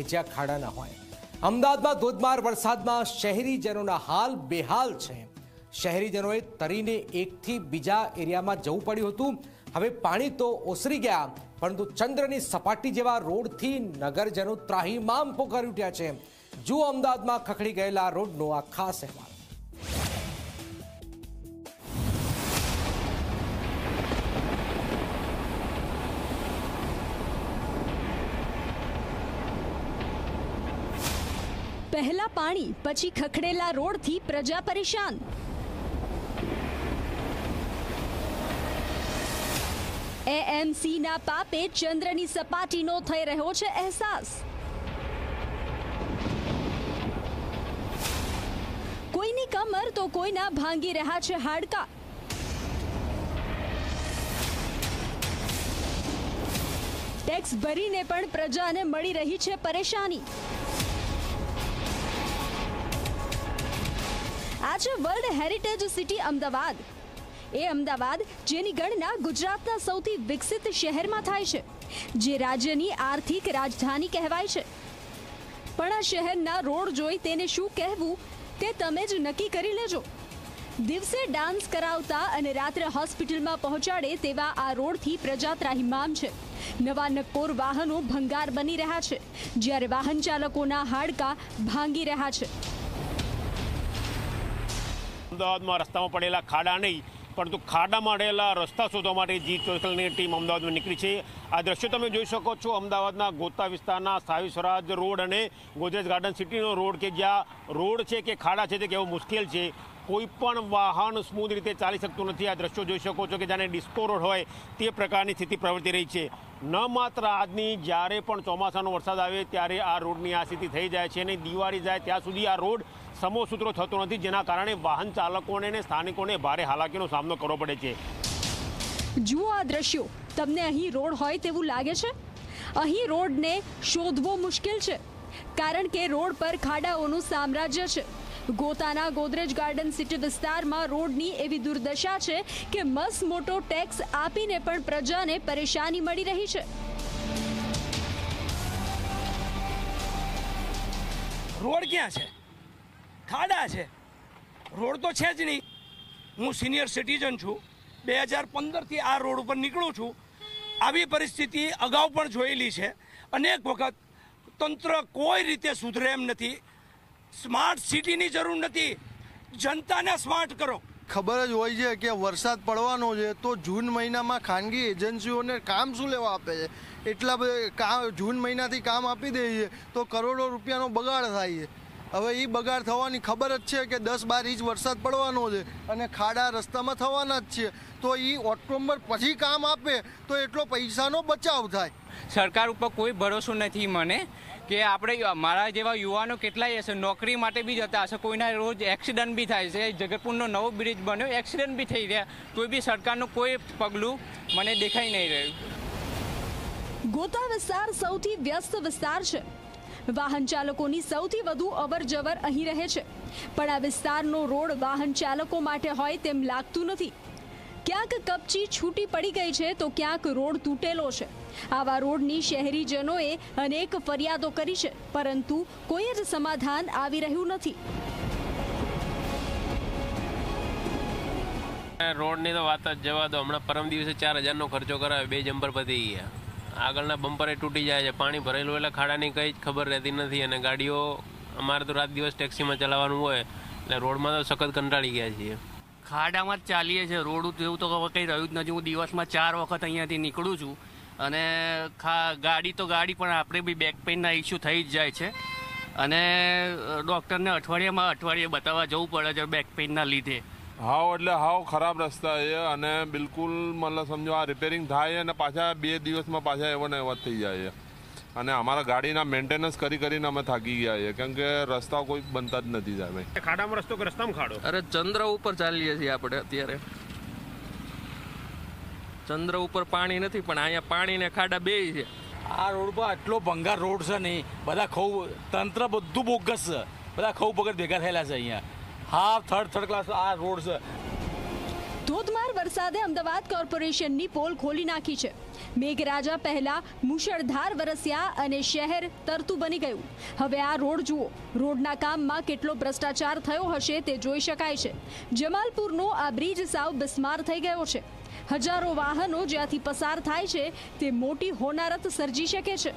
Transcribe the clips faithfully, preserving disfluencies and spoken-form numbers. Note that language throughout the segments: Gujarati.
કે જ્યાં ખાડા ન હોય। અમદાવાદમાં ધોધમાર વરસાદમાં શહેરીજનોના હાલ બેહાલ છે। શહેરીજનોએ તરીને એકથી બીજા એરિયામાં જવું પડ્યું હતું। હવે પાણી તો ઓસરી ગયા, પરંતુ ચંદ્રની સપાટી જેવા રોડથી નગરજનો ત્રાહિમામ પોકારી ઉઠ્યા છે। જુઓ અમદાવાદમાં ખખડી ગયેલા રોડનો આ ખાસ અહેવાલ। પહેલા પાણી પછી ખખડેલા રોડથી પ્રજા પરેશાન। એએમસીના પાપે ચંદ્રની સપાટીનો થઈ રહ્યો છે અહેસાસ। કોઈની કમર તો કોઈના ભાંગી રહ્યા છે હાડકા। ટેક્સ ભરીને પણ પ્રજાને મળી રહી છે પરેશાની। આ છે વર્લ્ડ હેરિટેજ સિટી અમદાવાદ। એ અમદાવાદ જેની ગણના ગુજરાતના સૌથી વિકસિત શહેરમાં થાય છે, જે રાજ્યની આર્થિક રાજધાની કહેવાય છે। પણ આ શહેરના રોડ જોઈ તેને શું કહેવું તે તમે જ નક્કી કરી લેજો। દિવસે ડાન્સ કરાવતા અને રાત્રે હોસ્પિટલમાં પહોંચાડે તેવા આ રોડથી પ્રજા ત્રાહિમામ છે। નવા નક્કોર વાહનો ભંગાર બની રહ્યા છે, જ્યારે વાહન ચાલકોના હાડકા ભાંગી રહ્યા છે। અમદાવાદમાં રસ્તામાં પડેલા ખાડા નહીં, પરંતુ ખાડામાં રહેલા રસ્તા શોધવા માટે જી ચોવીસની ટીમ અમદાવાદમાં નીકળી છે। આ દ્રશ્યો તમે જોઈ શકો છો અમદાવાદના ગોતા વિસ્તારના સાવી સ્વરાજ રોડ અને ગોદરેજ ગાર્ડન સિટીનો રોડ, કે જ્યાં રોડ છે કે ખાડા છે તે કહેવું મુશ્કેલ છે। કોઈ પણ વાહન સ્મૂથ રીતે ચાલી શકતું નથી। આ દ્રશ્યો જોઈ શકો છો કે જાણે ડિસ્કો રોડ હોય તે પ્રકારની સ્થિતિ પ્રવર્તી રહી છે। ન માત્ર આજની, જ્યારે પણ ચોમાસાનો વરસાદ આવે ત્યારે આ રોડની આ સ્થિતિ થઈ જાય છે, અને દિવાળી જાય ત્યાં સુધી આ રોડ સમોસૂત્રો થતો નથી, જેના કારણે વાહન ચાલકોને અને સ્થાનિકોને ભારે હાલાકીનો સામનો કરવો પડે છે। જુઓ આ દ્રશ્યો, તમને અહીં રોડ હોય તેવું લાગે છે? અહીં રોડને શોધવો મુશ્કેલ છે, કારણ કે રોડ પર ખાડાઓનું સામ્રાજ્ય છે। ગોતાના ગોદરેજ ગાર્ડન સિટી વિસ્તારમાં રોડની એવી દુર્દશા છે કે મસ મોટો ટેક્સ આપીને પણ પ્રજાને પરેશાની મળી રહી છે। રોડ ક્યાં છે? ખાડા છે, રોડ તો છે જ નહીં। હું સિનિયર સિટીઝન છું, બે હજાર પંદરથી આ રોડ ઉપર નીકળું છું। આવી પરિસ્થિતિ અગાઉ પણ જોયેલી છે અનેક વખત। તંત્ર કોઈ રીતે સુધરે એમ નથી। સ્માર્ટ સિટીની જરૂર નથી, જનતાને સ્માર્ટ કરો। ખબર જ હોય છે કે વરસાદ પડવાનો છે, તો જૂન મહિનામાં ખાનગી એજન્સીઓને કામ શું લેવા આપે છે? એટલા બધા જૂન મહિનાથી કામ આપી દે છે તો કરોડો રૂપિયાનો બગાડ થાય છે। હવે એ બગાડ થવાની ખબર જ છે કે દસ બાર ઇંચ વરસાદ પડવાનો છે અને ખાડા રસ્તામાં થવાના જ છે, તો એ ઓક્ટોબર પછી કામ આપે તો એટલો પૈસાનો બચાવ થાય। સરકાર ઉપર કોઈ ભરોસો નથી મને કે આપણે મારા જેવા યુવાનો કેટલાય હશે નોકરી માટે બી જતા હશે, કોઈના રોજ એક્સિડન્ટ બી થાય છે। જગતપુરનો નવો બ્રિજ બન્યો, એક્સિડન્ટ બી થઈ રહ્યા, તો બી સરકારનું કોઈ પગલું મને દેખાઈ નહીં રહ્યું। ગોતા વિસ્તાર સૌથી વ્યસ્ત વિસ્તાર છે। વાહન ચાલકોની સૌથી વધુ અવર જવર અહીં રહે છે, પણ આ વિસ્તારનો રોડ વાહન ચાલકો માટે હોય તેમ લાગતું નથી। ક્યાંક કપચી છૂટી પડી ગઈ છે તો ક્યાંક રોડ તૂટેલો છે। આવા રોડની શહેરીજનોએ અનેક ફરિયાદો કરી છે, પરંતુ કોઈ જ સમાધાન આવી રહ્યું નથી। રોડની તો વાત જ જવા દો। હમણાં પરમ દિવસે ચાર હજારનો ખર્ચો કરાવે, બે જમ્પર પતી ગયા, આગળના બમ્પરે તૂટી જાય છે, પાણી ભરેલું એટલે ખાડાની કંઈ જ ખબર રહેતી નથી, અને ગાડીઓ અમારે તો રાત દિવસ ટેક્સીમાં ચલાવવાનું હોય એટલે રોડમાં તો સખત કંટાળી ગયા છીએ। ખાડામાં જ ચાલીએ છીએ, રોડ એવું તો કંઈ રહ્યું જ નથી। હું દિવસમાં ચાર વખત અહીંયાથી નીકળું છું, અને ખા ગાડી તો ગાડી પણ આપણે બી બેક પેઇનના ઇસ્યુ થઈ જ જાય છે, અને ડૉક્ટરને અઠવાડિયામાં અઠવાડિયે બતાવવા જવું પડે છે બેક પેઇનના લીધે। હાવ એટલે હાવ ખરાબ રસ્તા છે, અને બિલકુલ મતલબ સમજો આ રિપેરિંગ થાય અને પાછા બે દિવસમાં પાછા એવો ને એવા થઈ જાય છે, અને અમારા ગાડીના મેન્ટેનન્સ કરી કરીને અમે થાકી ગયા છે, કેમ કે રસ્તા કોઈ બનતા જ નથી સાહેબ। ખાડામાં રસ્તો કે રસ્તામાં ખાડો? અરે ચંદ્ર ઉપર ચાલીએ છીએ આપણે અત્યારે। ચંદ્ર ઉપર પાણી નથી, પણ અહીંયા પાણી ને ખાડા બે છે। આ રોડ પર આટલો ભંગાર રોડ છે નહીં, બધા ખૌ તંત્ર બધું બોગસ છે, બધા ખૌ પગત ભેગા થયેલા છે અહીંયા। હા, થર્ડ થર્ડ ક્લાસ આ રોડ છે। ધોધમાર વરસાદે અમદાવાદ કોર્પોરેશનની પોલ ખોલી નાખી છે. મેઘરાજા પહેલા મુશળધાર વરસ્યા અને શહેર તરતું બની ગયું. હવે આ રોડ જુઓ. રોડના કામમાં કેટલો ભ્રષ્ટાચાર થયો હશે તે જોઈ શકાય છે. જમાલપુરનો આ બ્રિજ સાવ બિસ્માર થઈ ગયો છે. હજારો વાહનો જ્યાંથી પસાર થાય છે તે મોટી હોનારત સર્જી શકે છે.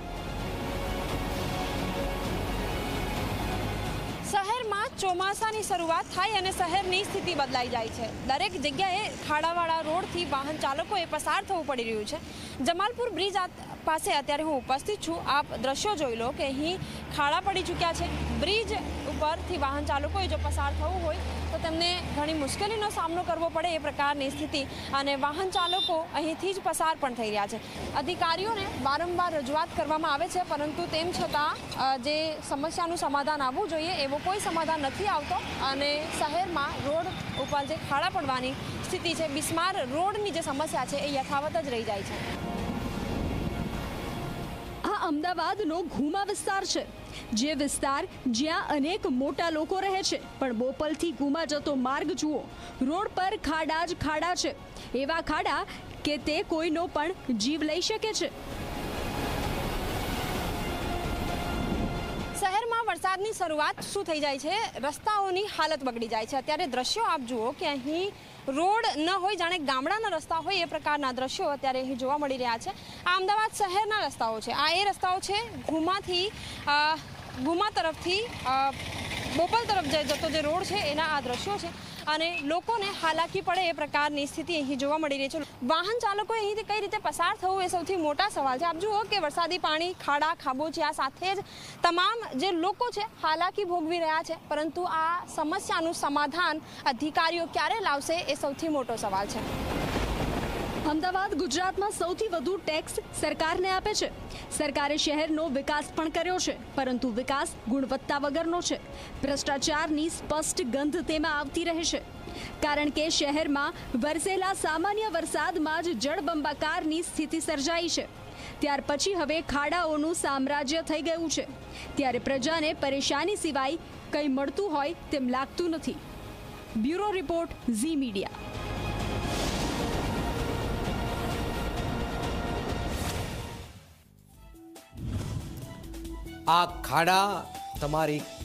શહેરમાં ચોમાસાની શરૂઆત થાય અને શહેરની સ્થિતિ બદલાઈ જાય છે. દરેક જગ્યાએ ખાડાવાળા રોડથી વાહન ચાલકોએ પસાર થવું પડી રહ્યું છે. જમાલપુર બ્રિજ પાસે અત્યારે હું ઉપસ્થિત છું. આપ દ્રશ્યો જોઈ લો કે અહીં ખાડા પડી ચૂક્યા છે. બ્રિજ ઉપરથી વાહન ચાલકોએ જો પસાર થવું હોય તો તેમને ઘણી મુશ્કેલીનો સામનો કરવો પડે એ પ્રકારની સ્થિતિ, અને વાહન ચાલકો અહીંથી જ પસાર પણ થઈ રહ્યા છે. અધિકારીઓને વારંવાર રજૂઆત કરવામાં આવે છે, પરંતુ તેમ છતાં જે સમસ્યાનું સમાધાન આવવું જોઈએ એવો કોઈ સમાધાન નથી આવતો, અને શહેરમાં રોડ ઉપર જે ખાડા પડવાની સ્થિતિ છે, બિસ્માર રોડની જે સમસ્યા છે એ યથાવત જ રહી જાય છે. આ અમદાવાદનો ઘુમા વિસ્તાર છે, જે વિસ્તાર જ્યાં અનેક મોટા લોકો રહે છે. પણ બોપલથી ઘુમા જતો માર્ગ જુઓ. રોડ પર ખાડા જ ખાડા છે. એવા ખાડા કે તે કોઈનો પણ જીવ લઈ શકે છે. શહેરમાં વરસાદની શરૂઆત શું થઈ જાય છે, રસ્તાઓની હાલત બગડી જાય છે. અત્યારે દ્રશ્યો આપ જુઓ કે અહીં રોડ ન હોય, જાણે ગામડાના રસ્તા હોય એ પ્રકારના દ્રશ્યો અત્યારે અહીં જોવા મળી રહ્યા છે. આ અમદાવાદ શહેરના રસ્તાઓ છે. આ એ રસ્તાઓ છે ઘુમાથી ઘુમા તરફથી બોપલ તરફ જતો જે રોડ છે એના આ દ્રશ્યો છે, અને લોકોને હાલાકી પડે એ પ્રકારની સ્થિતિ અહીં જોવા મળી રહી છે. વાહન ચાલકોએ અહીંથી કઈ રીતે પસાર થવું એ સૌથી મોટા સવાલ છે. આપ જુઓ કે વરસાદી પાણી, ખાડા, ખાબોચિયા સાથે જ તમામ જે લોકો છે હાલાકી ભોગવી રહ્યા છે. પરંતુ આ સમસ્યાનું સમાધાન અધિકારીઓ ક્યારે લાવશે એ સૌથી મોટો સવાલ છે. અમદાવાદ ગુજરાતમાં સૌથી વધુ ટેક્સ સરકારને આપે છે. સરકારે શહેરનો વિકાસ પણ કર્યો છે, પરંતુ વિકાસ ગુણવત્તા વગરનો છે. ભ્રષ્ટાચારની સ્પષ્ટ ગંધ તેમાં આવતી રહે છે, કારણ કે શહેરમાં વરસેલા સામાન્ય વરસાદમાં જ જળબંબાકારની સ્થિતિ સર્જાઈ છે. ત્યાર પછી હવે ખાડાઓનું સામ્રાજ્ય થઈ ગયું છે. ત્યારે પ્રજાને પરેશાની સિવાય કંઈ મળતું હોય તેમ લાગતું નથી. Bureau report, Zee media. આ ખાડા તમારી